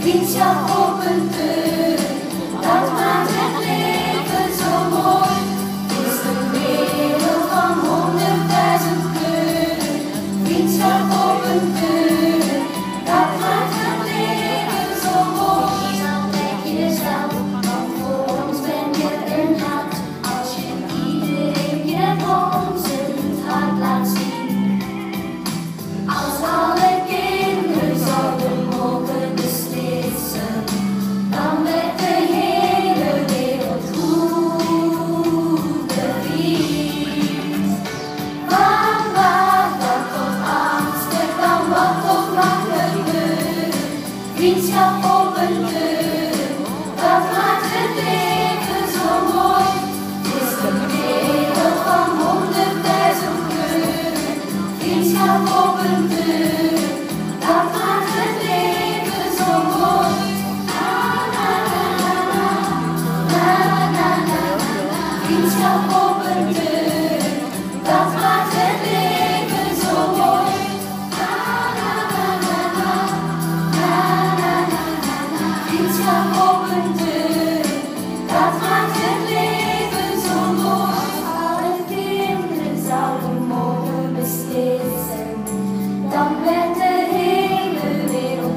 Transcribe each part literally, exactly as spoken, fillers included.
Vriendschap opent, dat maakt het leven zo mooi. Het is een wereld van honderdduizend kleuren. Vriendschap opent, dat maakt het leven zo mooi. Dan denk je jezelf, want voor ons ben je een held. Als je iedereen je ons het hart laat zien. Als alle kinderen zouden mogen beslissen, dan werd de hele wereld goed bevriend. Van Bagdad tot Amsterdam, wat toch mag gebeuren. Vriendschap opent deuren, dat maakt het leven zo mooi. Het is een wereld van honderdduizend kleuren. Vriendschap opent deuren, dat maakt het leven zo mooi. Na na na na na na na na. Vriendschap opent deuren, dat maakt het leven zo mooi. Na na na na na na na na. Vriendschap opent deuren, dat maakt het leven zo mooi. Alle kinderen zouden mogen beslissen, dan werd de hele wereld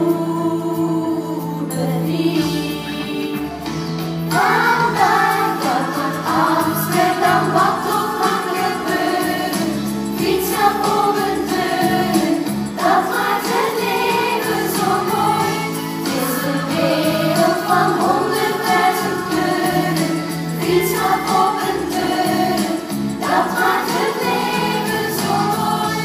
goed bevriend. Van Bagdad tot Amsterdam, wat toch mag gebeuren. Vriendschap opent deuren, dat maakt het leven zo mooi. Het is een wereld van honderdduizend kleuren. Vriendschap opent deuren, dat maakt het leven zo mooi.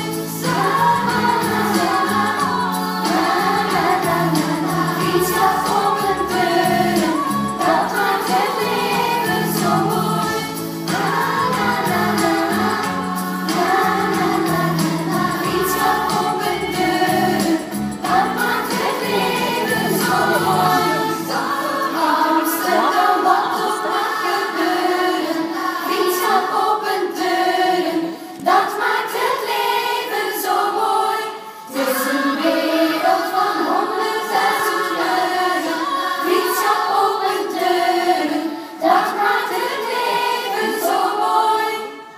Vriendschap opent deuren, dat maakt het leven zo mooi. Na na na na na na na na. Vriendschap opent deuren, dat maakt het leven zo mooi. Amsterdam, wat toch mag gebeuren. Vriendschap opent deuren, dat maakt het leven zo mooi. Het is een wereld van honderdduizend kleuren. Vriendschap opent deuren, dat maakt het leven zo mooi.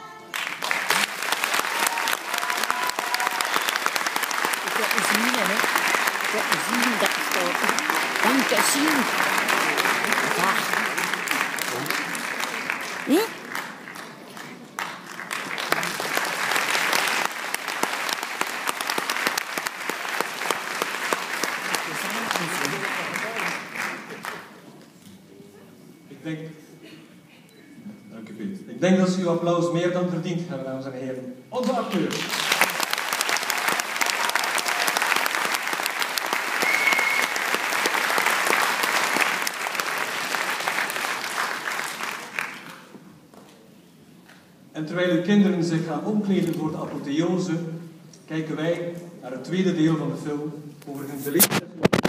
Ik heb een zin, hè. Ik heb een zin dat staat. Dank je, zin. Ja. Hé? Ik denk, dank u Piet. Ik denk dat ze uw applaus meer dan verdiend hebben, dames en heren. Onze acteurs. En terwijl uw kinderen zich gaan omkleden voor de apotheose, kijken wij naar het tweede deel van de film over hun belevenis.